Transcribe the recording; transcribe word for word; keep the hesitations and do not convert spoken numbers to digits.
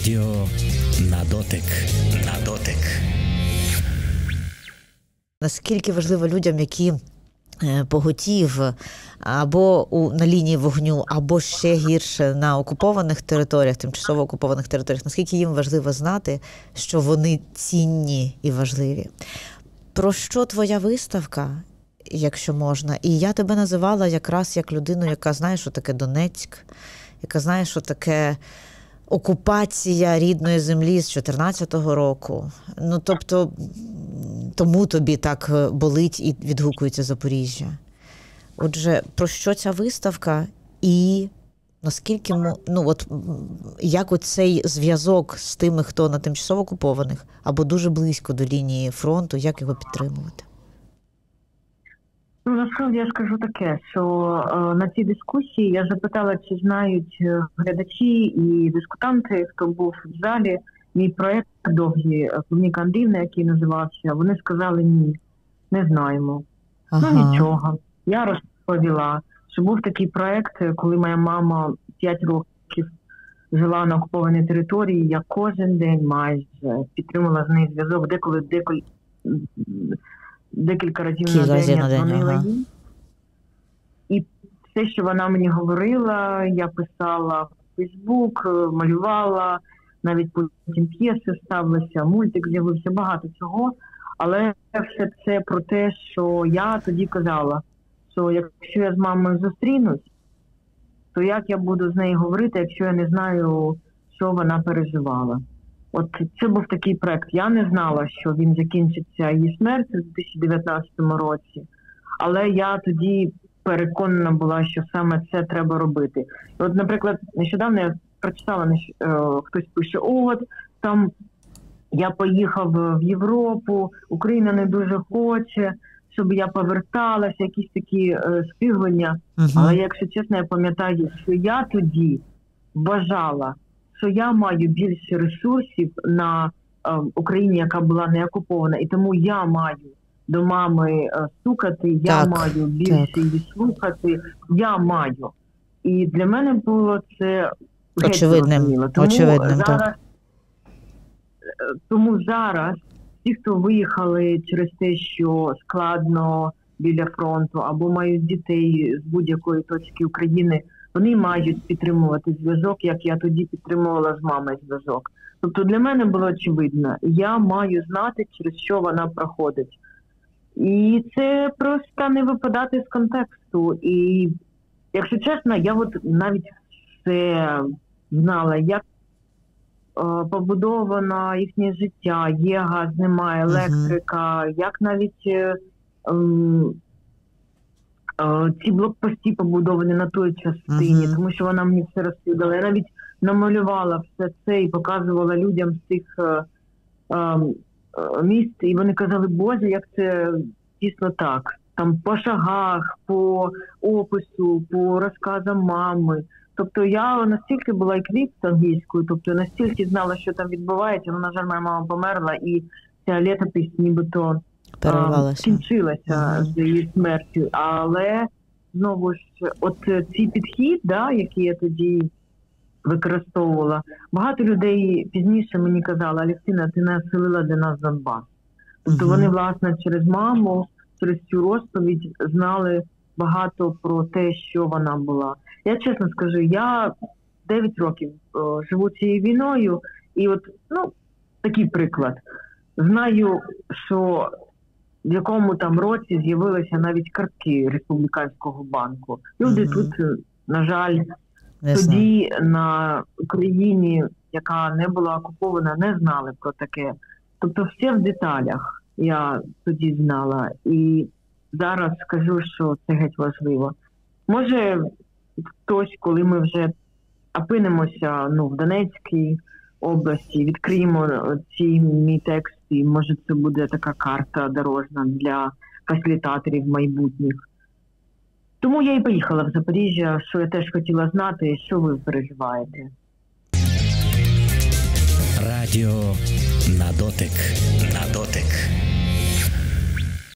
Радіо на дотик. На дотик. Наскільки важливо людям, які поготів або у, на лінії вогню, або ще гірше на окупованих територіях, тимчасово окупованих територіях, наскільки їм важливо знати, що вони цінні і важливі. Про що твоя виставка, якщо можна? І я тебе називала якраз як людину, яка знає, що таке Донецьк, яка знає, що таке окупація рідної землі з чотирнадцятого року. Ну, тобто, тому тобі так болить і відгукується Запоріжжя. Отже, про що ця виставка і наскільки, ну, от, як оцей зв'язок з тими, хто на тимчасово окупованих, або дуже близько до лінії фронту, як його підтримувати? Ну, насправді я скажу таке, що е, на цій дискусії я запитала, чи знають глядачі і дискутанти, хто був в залі, мій проєкт довгий, «Клубніка Андріївна», який називався. Вони сказали ні, не знаємо. Ага. Ну нічого. Я розповіла, що був такий проєкт, коли моя мама п'ять років жила на окупованій території, я кожен день майже підтримала з нею зв'язок, деколи, деколи декілька разів Кі на день я дзвонила ага. їй. І все, що вона мені говорила, я писала в Фейсбук, малювала, навіть потім п'єси ставилися, мультик з'явився, багато цього. Але все це про те, що я тоді казала, що якщо я з мамою зустрінусь, то як я буду з нею говорити, якщо я не знаю, що вона переживала. От це був такий проект. Я не знала, що він закінчиться її смертю в дві тисячі дев'ятнадцятому році, але я тоді переконана була, що саме це треба робити. І от, наприклад, нещодавно я прочитала, хтось пише, от, там я поїхав в Європу, Україна не дуже хоче, щоб я поверталася, якісь такі е, спіглення. Uh-huh. Але, якщо чесно, я пам'ятаю, що я тоді вважала, що я маю більше ресурсів на е, Україні, яка була не окупована, і тому я маю до мами е, стукати, я так, маю більше так. її слухати, я маю. І для мене було це очевидним. Тому очевидним, зараз, так. тому зараз ті, хто виїхали через те, що складно біля фронту, або мають дітей з будь-якої точки України, вони мають підтримувати зв'язок, як я тоді підтримувала з мамою зв'язок. Тобто для мене було очевидно, я маю знати, через що вона проходить. І це просто не випадати з контексту. І, якщо чесно, я от навіть все знала, як побудовано їхнє життя, є газ, немає, електрика, uh-huh. як навіть е, е, ці блокпости побудовані на той частині, uh-huh. тому що вона мені все розповідала. Я навіть намалювала все це і показувала людям з цих е, е, міст, і вони казали, Боже, як це дійсно так. Там по шагах, по опису, по розказам мами. Тобто я настільки була еквіп з англійською, тобто настільки знала, що там відбувається. Ну, на жаль, моя мама померла, і ця літопись нібито скінчилася uh-huh. з її смертю. Але, знову ж, от цей підхід, да, який я тоді використовувала, багато людей пізніше мені казали, Алевтина, ти населила для нас Донбас. Тобто uh-huh. вони, власне, через маму, через цю розповідь знали багато про те, що вона була. Я чесно скажу, я дев'ять років о, живу цією війною, і от, ну, такий приклад. Знаю, що в якому там році з'явилися навіть картки Республіканського банку. Люди mm-hmm. тут, на жаль, не тоді знаю. На Україні, яка не була окупована, не знали про таке. Тобто все в деталях я тоді знала. І зараз скажу, що це геть важливо. Може, хтось, коли ми вже опинимося ну, в Донецькій області, відкриємо ці мій текст, і може це буде така карта дорожна для фасилітаторів майбутніх. Тому я і поїхала в Запоріжжя, що я теж хотіла знати, що ви переживаєте. Радіо на дотик. На дотик.